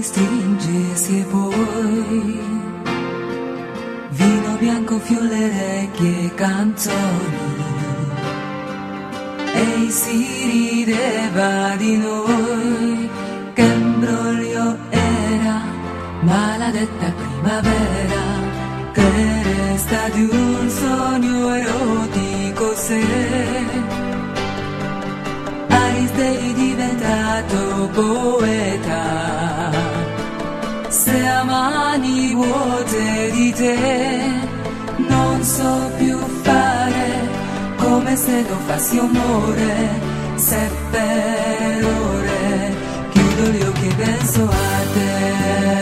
stringersi e poi vino bianco, fiole, orecchie, canzoni, e si rideva di noi. Che imbroglio era, maledetta primavera, che resta di un sogno erotico se sei diventato poeta. Se a mani vuote di te non so più fare come se lo fassi amore, se per ore chiudo gli occhi e penso a te.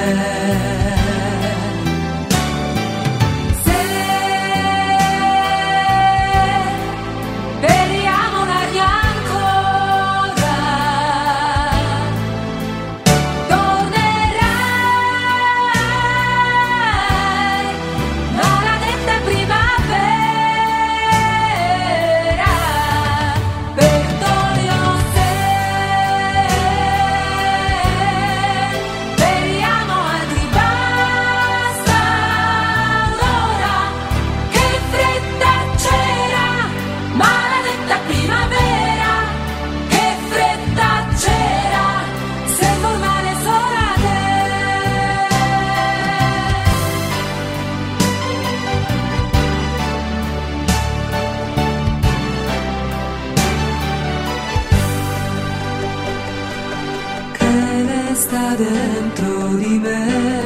Sta dentro di me,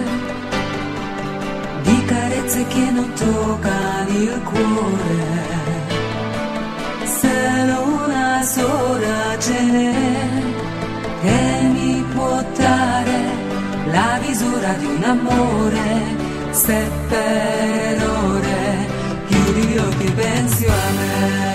di carezze che non toccano il cuore, se non una sola ce n'è che mi può dare la misura di un amore, se per ore chiudi gli occhi e pensi a me.